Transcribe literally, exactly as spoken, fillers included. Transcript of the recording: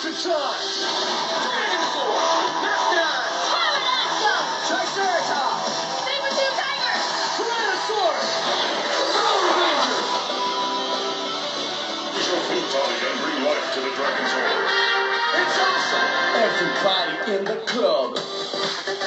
Time! Dinosaur! Mastodon! Pterodactyl! Triceratops! Saber-tooth tiger! Tyrannosaurus! Power Ranger! Use your fatality and bring life to the Dragon's Hole. It's awesome! Everybody in the club.